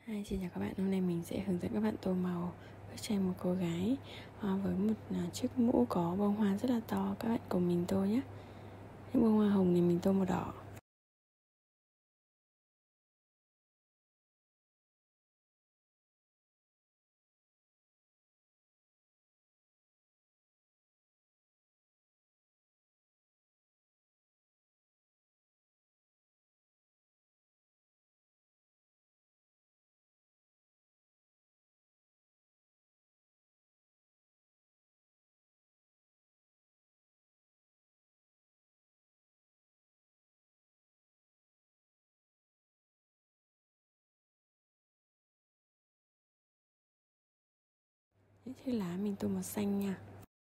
Hi, xin chào các bạn. Hôm nay mình sẽ hướng dẫn các bạn tô màu bức tranh một cô gái với một chiếc mũ có bông hoa rất là to. Các bạn cùng mình tô nhé. Những bông hoa hồng này mình tô màu đỏ. Những chiếc lá mình tô màu xanh nha.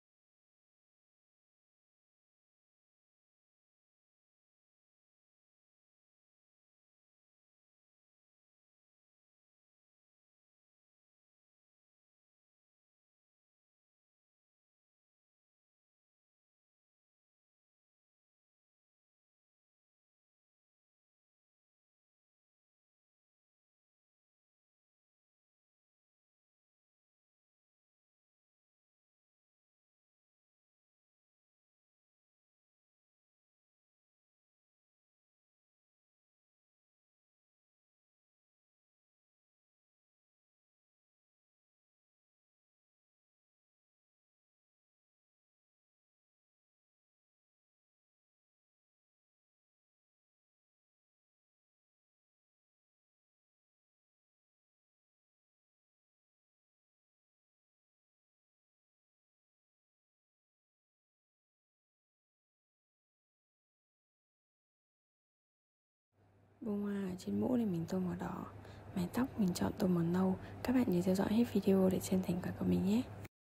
Bông hoa ở trên mũ này mình tô màu đỏ. Mái tóc mình chọn tô màu nâu. Các bạn nhớ theo dõi hết video để xem thành quả của mình nhé.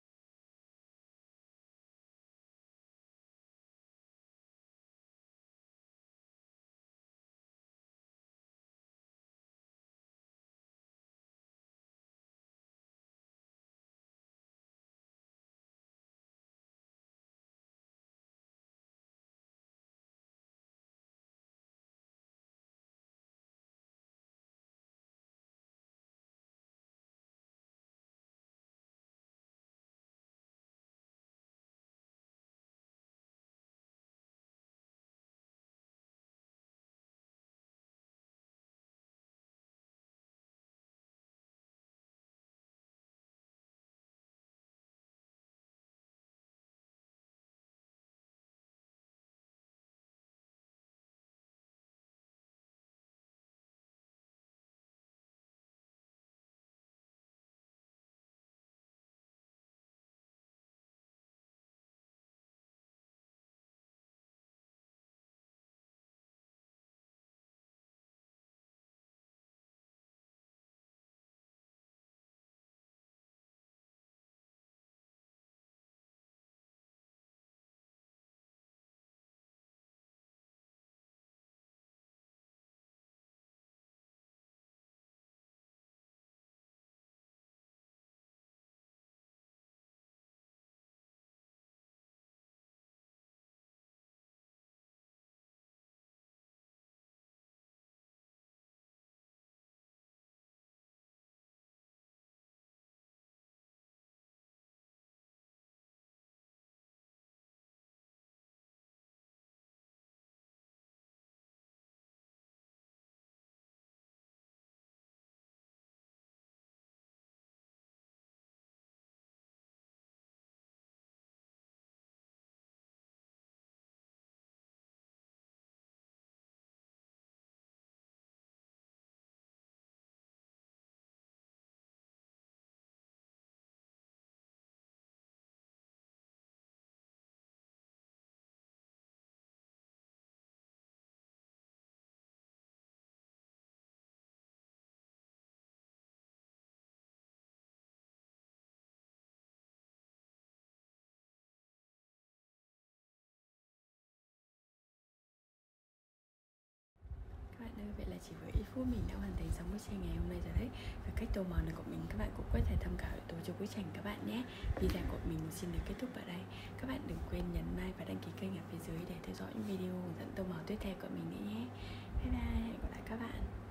Các bạn ơi, vậy là chỉ với ít phút mình đã hoàn thành xong bức tranh ngày hôm nay rồi đấy. Và cách tô màu này của mình các bạn cũng có thể tham khảo để tô cho bức tranh các bạn nhé. Video của mình xin được kết thúc ở đây. Các bạn đừng quên nhấn like và đăng ký kênh ở phía dưới để theo dõi những video hướng dẫn tô màu tiếp theo của mình nữa nhé. Bye bye, hẹn gặp lại các bạn.